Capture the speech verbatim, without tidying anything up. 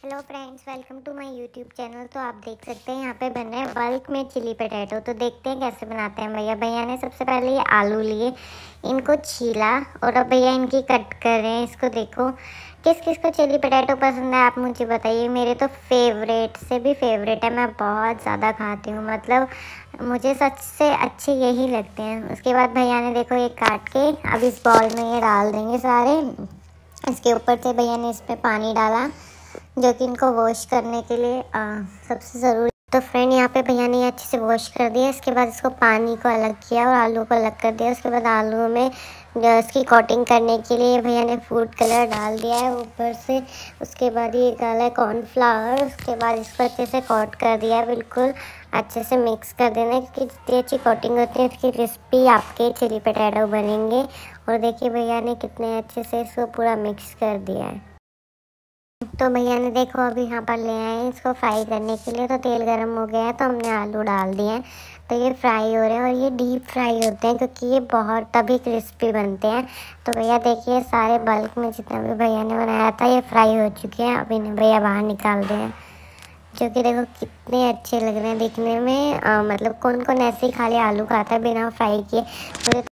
Hello friends, welcome to my YouTube channel. तो आप देख सकते हैं यहाँ पे बन रहा है बल्क में चिली पटेटो। तो देखते हैं कैसे बनाते हैं भैया। भैया ने सबसे पहले ये आलू लिए, इनको छीला और अब भैया इनकी कट कर रहे हैं। इसको देखो, किस किस को चिली पटेटो पसंद है आप मुझे बताइए। मेरे तो फेवरेट से भी फेवरेट है, मैं बहुत ज़्यादा खाती हूँ, मतलब मुझे सबसे अच्छे यही लगते हैं। उसके बाद भैया ने देखो ये काट के अब इस बॉल में ये डाल देंगे सारे। इसके ऊपर से भैया ने इस पर पानी डाला जो कि इनको वॉश करने के लिए आ, सबसे ज़रूरी। तो फ्रेंड यहाँ पे भैया ने अच्छे से वॉश कर दिया। इसके बाद इसको पानी को अलग किया और आलू को अलग कर दिया। उसके बाद आलू में इसकी कोटिंग करने के लिए भैया ने फूड कलर डाल दिया है ऊपर से। उसके बाद ये डाला है कॉर्नफ्लावर। उसके बाद इसको अच्छे से कोट कर दिया है, बिल्कुल अच्छे से मिक्स कर देना है, क्योंकि जितनी अच्छी कोटिंग होती है उसकी क्रिस्पी आपके चिली पटेटो बनेंगे। और देखिए भैया ने कितने अच्छे से इसको पूरा मिक्स कर दिया है। तो भैया ने देखो अभी यहाँ पर ले आए हैं इसको फ्राई करने के लिए। तो तेल गर्म हो गया है तो हमने आलू डाल दिए हैं। तो ये फ्राई हो रहे हैं और ये डीप फ्राई होते हैं क्योंकि ये बहुत तभी क्रिस्पी बनते हैं। तो भैया देखिए सारे बल्क में जितना भी भैया ने बनाया था ये फ्राई हो चुके हैं। अभी इन्हें भैया बाहर निकाल रहे हैं, जो कि देखो कितने अच्छे लग रहे हैं दिखने में। आ, मतलब कौन कौन ऐसे ही खाली आलू खाता है बिना फ्राई किए। मुझे